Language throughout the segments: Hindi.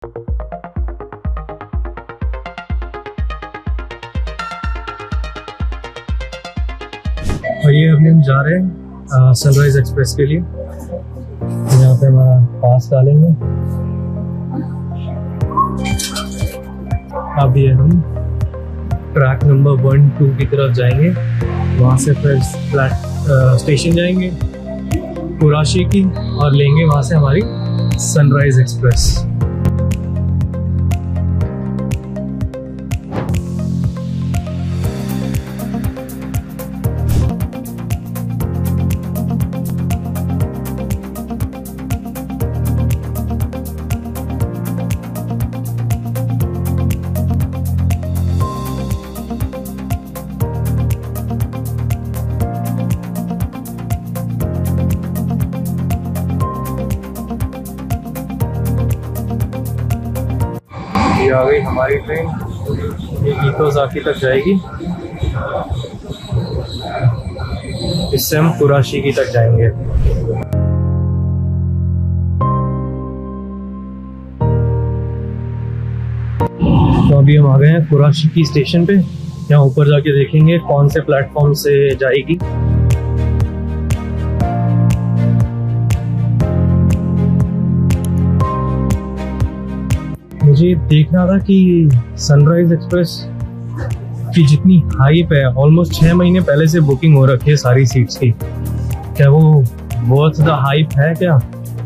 और ये अभी हम जा रहे हैं सनराइज एक्सप्रेस के लिए। यहाँ पे हमारा पास डालेंगे। अब ये हम ट्रैक नंबर 1, 2 की तरफ जाएंगे। वहाँ से फिर स्टेशन जाएंगे कुराशी की और लेंगे वहाँ से हमारी सनराइज एक्सप्रेस। ये आ गई हमारी ट्रेन। ये इतोज़ाकी तक जाएगी। इससे हम कुराशी की तक जाएंगे। तो अभी हम आ गए हैं कुराशी की स्टेशन पे। यहाँ ऊपर जाके देखेंगे कौन से प्लेटफॉर्म से जाएगी। मुझे देखना था कि सनराइज एक्सप्रेस की जितनी हाइप है, ऑलमोस्ट 6 महीने पहले से बुकिंग हो रखी है सारी सीट्स की। क्या वो बहुत ज़्यादा हाइप है क्या?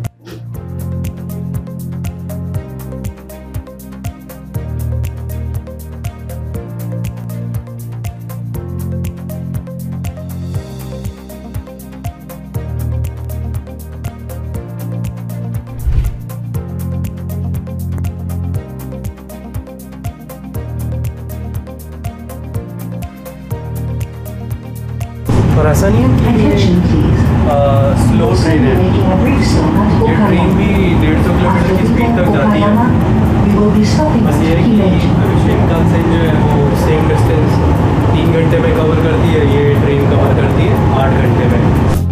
और ऐसा नहीं है कि स्लो ट्रेन है। ये ट्रेन भी 150 किलोमीटर की स्पीड तक जाती है। बस ये है कि शिनकानसेन जो है वो सेम डिस्टेंस 3 घंटे में कवर करती है, ये ट्रेन कवर करती है 8 घंटे में।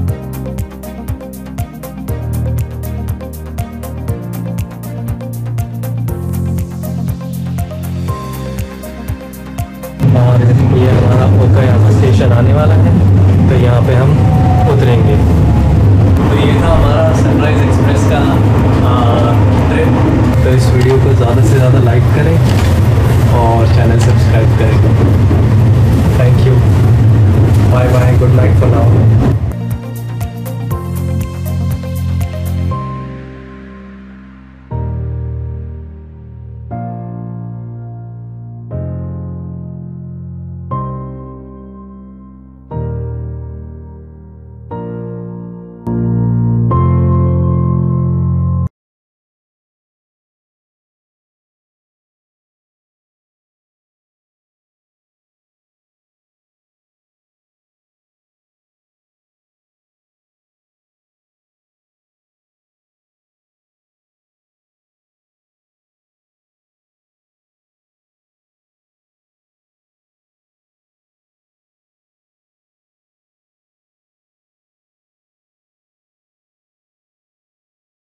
और ये हमारा ओकायामा स्टेशन आने वाला है, तो यहाँ पे हम उतरेंगे। तो ये था हमारा सनराइज एक्सप्रेस का ट्रिप। तो इस वीडियो को ज़्यादा से ज़्यादा लाइक करें और चैनल सब्सक्राइब करें। Thank you, bye bye, good night for now.